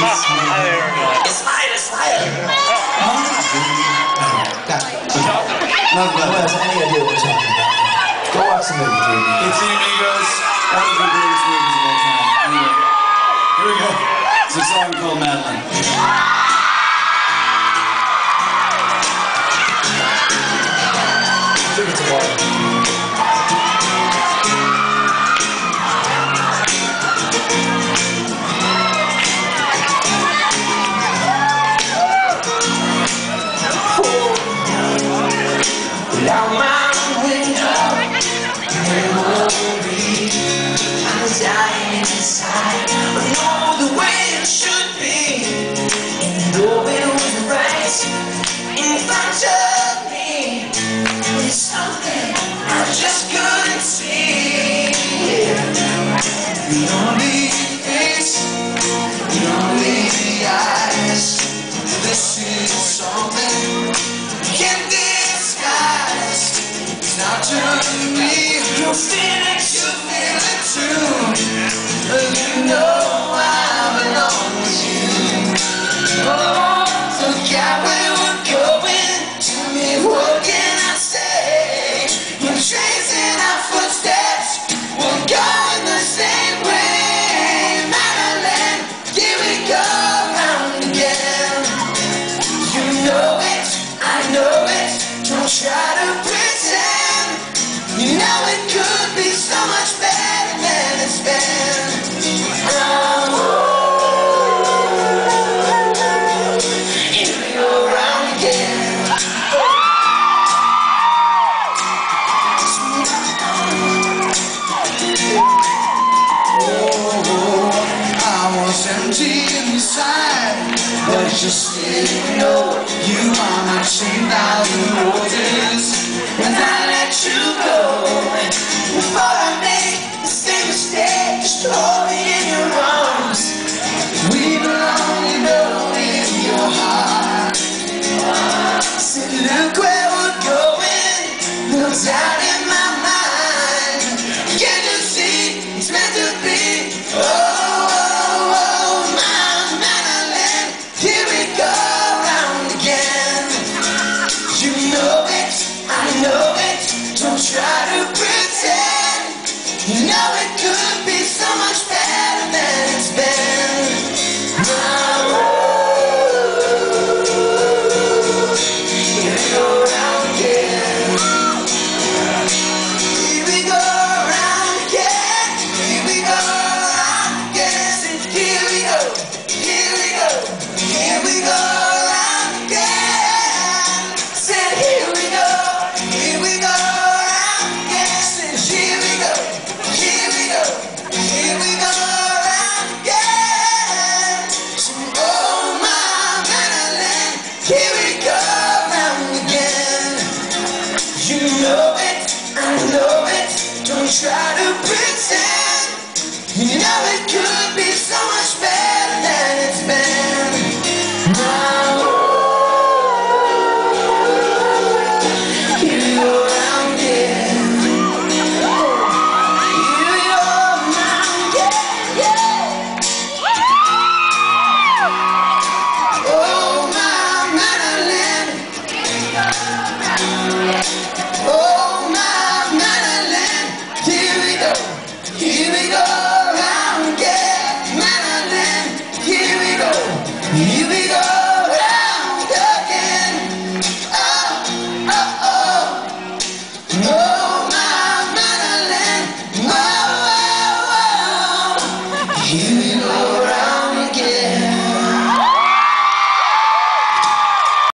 Nobody has any idea what we're talking about. Go watch the movie, dude. It's the Amigos. One of the greatest movies of all time. Anyway, here we go. It's a song called Madeline. I think it's a bar. Out my window, memory, I'm dying inside, but know the way it should be, and though it was right in front of me, there's something I just couldn't see. The only face, the only eyes, this is something can't disguise. It's not just me. You feel it too. You know I belong with you. Oh, look at where we're going. Tell me what can I say? We're tracing our footsteps. We're going the same way. Madeline, here we go round again. You know it, I know it. Don't try to pretend. You know it could be so much better than it's been. Here we go round again. I was empty inside, but just didn't know you are my 10,000 roses, and I let you go before I make the same mistake. Just hold me in your arms. We belong, you know, in your heart. Said, look where we're going. No doubt in my mind. Can't you see it's meant to be? Oh, my Madeline, here we go round again. You know it, I know it. Don't try to pretend. You know it could be so much better than it's been. Here we go round again. Here we go round again. Here we go round again. Here we go. Here we go. Here we go round again. Said here we go. Here we go round again. Said here we go. Here we go. Here we go round again. Said, oh my Madeline, here we go round again. You know it, I know it. Don't try to pretend. You know it could be so much better than it's been. Here we go round again. Here we go round again, yeah. Oh my Madeline. Oh my Madeline. Here we go. Here we go round again. Madeline. Here we go. Here we go round again. Oh, oh, oh. Oh my Madeline. Oh, oh, oh. Here we go round.